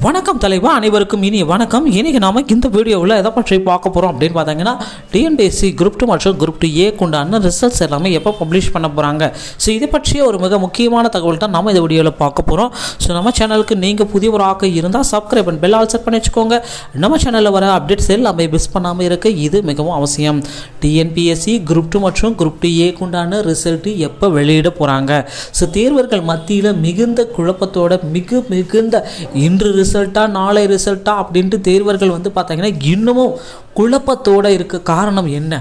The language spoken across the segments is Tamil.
வணக்கம் தலைவா, அனைவருக்கும் இனி வணக்கம். இன்றைக்கி நாம் இந்த வீடியோவில் எதை பற்றி பார்க்க போகிறோம் அப்படின்னு பார்த்தீங்கன்னா, டிஎன்பிஎஸ்சி குரூப் 2 மற்றும் குரூப் 2A கொண்டான ரிசல்ட்ஸ் எல்லாமே எப்போ பப்ளிஷ் பண்ண போகிறாங்க. ஸோ இதை பற்றிய ஒரு மிக முக்கியமான தகவல் தான் நம்ம இந்த வீடியோவில் பார்க்க போகிறோம். ஸோ நம்ம சேனலுக்கு நீங்கள் புதியவராக இருந்தால் சப்ஸ்கிரைப் பண்ணி பெல் ஆல் செட் பண்ணி வச்சுக்கோங்க. நம்ம சேனலில் வர அப்டேட்ஸ் எல்லாமே மிஸ் பண்ணாமல் இருக்க இது மிகவும் அவசியம். டிஎன்பிஎஸ்சி குரூப் 2 மற்றும் குரூப் 2A கொண்டான ரிசல்ட்டு எப்போ வெளியிட போகிறாங்க. ஸோ தேர்வர்கள் மத்தியில் மிகுந்த குழப்பத்தோட மிகுந்த இன்று ரிசல்ட்டா நாளை ரிசல்ட்டா அப்படின்ட்டு தேர்வர்கள் பார்த்தீங்கன்னா இன்னமும் குழப்பத்தோடு இருக்க காரணம் என்ன?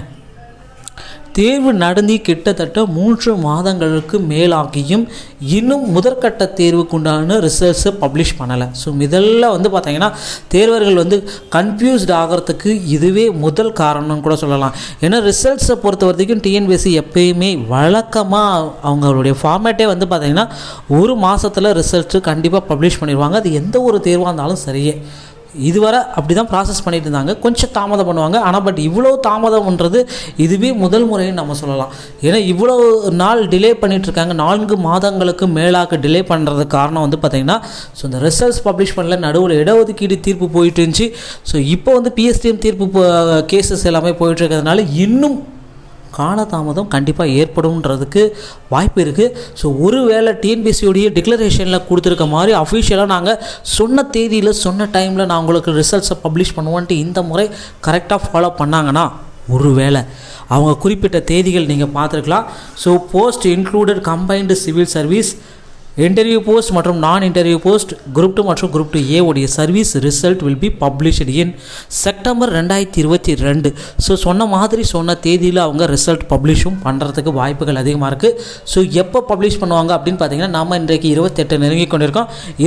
தேர்வு நடந்து கிட்டத்தட்ட 3 மாதங்களுக்கு மேலாகியும் இன்னும் முதற்கட்ட தேர்வுக்குண்டான ரிசல்ட்ஸை பப்ளிஷ் பண்ணலை. ஸோ இதெல்லாம் பார்த்தீங்கன்னா தேர்வர்கள் கன்ஃபியூஸ்ட் ஆகிறதுக்கு இதுவே முதல் காரணம் கூட சொல்லலாம். ஏன்னா ரிசல்ட்ஸை பொறுத்த வரைக்கும் டிஎன்பிஎஸ்சி எப்பயுமே வழக்கமாக அவங்களுடைய ஃபார்மேட்டே பார்த்தீங்கன்னா ஒரு மாதத்தில் ரிசல்ட்டு கண்டிப்பாக பப்ளிஷ் பண்ணிடுவாங்க. அது எந்த ஒரு தேர்வாக இருந்தாலும் சரியே. இதுவரை அப்படி தான் ப்ராசஸ் பண்ணிட்டு இருந்தாங்க. கொஞ்சம் தாமதம் பண்ணுவாங்க. ஆனால் பட் இவ்வளோ தாமதம்ன்றது இதுவே முதல் முறைன்னு நம்ம சொல்லலாம். ஏன்னா இவ்வளோ நாள் டிலே பண்ணிகிட்ருக்காங்க. 4 மாதங்களுக்கு மேலாக டிலே பண்ணுறதுக்கு காரணம் பார்த்திங்கன்னா, ஸோ இந்த ரிசல்ட்ஸ் பப்ளிஷ் பண்ணல, நடுவில் இடஒதுக்கீடு தீர்ப்பு போயிட்டு இருந்துச்சு. ஸோ இப்போ பிஎஸ்டிஎம் தீர்ப்பு கேசஸ் எல்லாமே போயிட்டுருக்கிறதுனால இன்னும் காலதாமதம் கண்டிப்பாக ஏற்படும்ன்றதுக்கு வாய்ப்பு இருக்குது. ஸோ ஒருவேளை டிஎன்பிஎஸ்சியோடைய டிக்ளரேஷனில் கொடுத்துருக்க மாதிரி அஃபிஷியலாக நாங்கள் சொன்ன தேதியில் சொன்ன டைமில் நான் உங்களுக்கு ரிசல்ட்ஸை பப்ளிஷ் பண்ணுவோன்ட்டு இந்த முறை கரெக்டாக ஃபாலோ பண்ணாங்கன்னா, ஒருவேளை அவங்க குறிப்பிட்ட தேதிகள் நீங்கள் பார்த்துருக்கலாம். So post included combined civil service, interview post மற்றும் நான் இன்டர்வியூ போஸ்ட் குரூப் 2 மற்றும் குரூப் 2A உடைய service result will be published in September 2022. So சொன்ன தேதியில் அவங்க ரிசல்ட் பப்ளிஷும் பண்ணுறதுக்கு வாய்ப்புகள் அதிகமாக இருக்குது. ஸோ எப்போ பப்ளிஷ் பண்ணுவாங்க அப்படின்னு பார்த்தீங்கன்னா, நம்ம இன்றைக்கு 28 நெருங்கி கொண்டிருக்கோம்.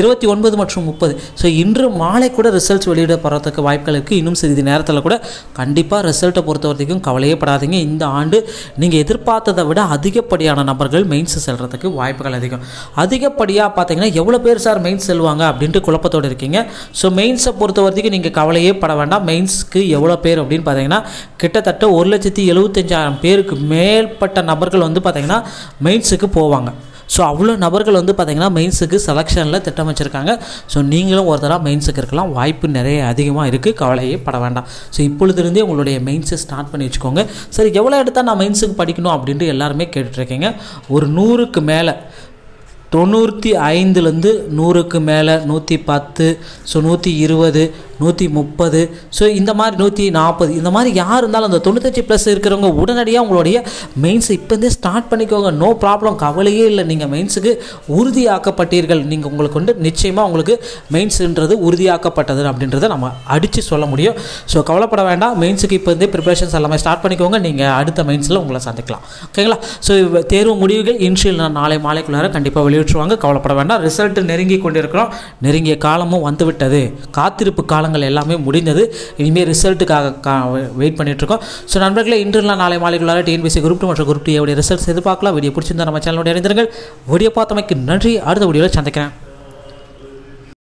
29 மற்றும் 30. ஸோ இன்று மாலை கூட ரிசல்ட்ஸ் வெளியிடப்படுறதுக்கு வாய்ப்புகள் இருக்குது. இன்னும் சிறிது நேரத்தில் கூட கண்டிப்பாக ரிசல்ட்டை பொறுத்த வரைக்கும் கவலையே படாதீங்க. இந்த ஆண்டு நீங்கள் எதிர்பார்த்ததை விட அதிகப்படியான நபர்கள் மெயின்ஸ் செல்கிறதுக்கு வாய்ப்புகள் அதிகம். அதிகப்படியாக பார்த்தீங்கன்னா எவ்வளோ பேர் சார் மெயின்ஸ் செல்வாங்க அப்படின்ட்டு குழப்பத்தோடு இருக்கீங்க. ஸோ மெயின்ஸை பொறுத்த வரைக்கும் நீங்கள் கவலையே பட வேண்டாம். மெயின்ஸுக்கு எவ்வளோ பேர் அப்படின்னு பார்த்தீங்கன்னா, கிட்டத்தட்ட 1,75,000 பேருக்கு மேற்பட்ட நபர்கள் பார்த்தீங்கன்னா மெயின்ஸுக்கு போவாங்க. ஸோ அவ்வளோ நபர்கள் பார்த்தீங்கன்னா மெயின்ஸுக்கு செலெக்ஷனில் திட்டம் வச்சுருக்காங்க. ஸோ நீங்களும் ஒரு தடவை மெயின்ஸுக்கு இருக்கலாம். வாய்ப்பு நிறைய அதிகமாக இருக்குது. கவலையே பட வேண்டாம். ஸோ இப்பொழுதுலேருந்தே உங்களுடைய மெயின்ஸை ஸ்டார்ட் பண்ணி வச்சுக்கோங்க. சரி, எவ்வளோ எடுத்தால் நான் மெயின்ஸுக்கு படிக்கணும் அப்படின்ட்டு எல்லாருமே கேட்டுட்ருக்கீங்க. ஒரு 100க்கு மேலே, 95லேருந்து 100க்கு மேலே, 110, ஸோ 120, 130, ஸோ இந்த மாதிரி 140, இந்த மாதிரி யார் இருந்தாலும் அந்த 95+ இருக்கிறவங்க உடனடியாக உங்களுடைய மெயின்ஸை இப்போதே ஸ்டார்ட் பண்ணிக்கோங்க. நோ ப்ராப்ளம், கவலையே இல்லை. நீங்கள் மெயின்ஸுக்கு உறுதியாக்கப்பட்டீர்கள். நீங்கள் உங்களுக்கு நிச்சயமாக உங்களுக்கு மெயின்ஸுன்றது உறுதியாக்கப்பட்டது அப்படின்றத நம்ம அடித்து சொல்ல முடியும். ஸோ கவலைப்பட வேண்டாம். மெயின்ஸுக்கு இப்போதே ப்ரிப்பரேஷன்ஸ் எல்லாமே ஸ்டார்ட் பண்ணிக்கோங்க. நீங்கள் அடுத்த மெயின்ஸில் உங்களை சந்திக்கலாம். ஓகேங்களா? ஸோ தேர்வு முடிவுகள் இன்ஷியல் நாளை மாலைக்குள்ளார கண்டிப்பாக வெளியிட்டுருவாங்க. கவலைப்பட வேண்டாம். ரிசல்ட் நெருங்கி கொண்டிருக்கிறோம். நெருங்கிய காலமும் வந்துவிட்டது. காத்திருப்பு காலங்கள் எல்லாமே முடிந்தது. இனிமேல் ரிசல்ட்டுக்காக வெயிட் பண்ணிட்டுருக்கோம். ஸோ நண்பர்களே, இன்றுலாம் நாளை மாலைக்குள்ளார டிஎன்பிஎஸ்சி குரூப் 2 மற்றும் குரூப் 2A ரிசல்ட்ஸ் எதிர்பார்க்கலாம். வீடியோ பிடிச்சிருந்தா நம்ம சேனலோட இணைந்திருங்கள். வீடியோ பார்த்தமைக்கு நன்றி. அடுத்த வீடியோவில் சந்திக்கிறேன்.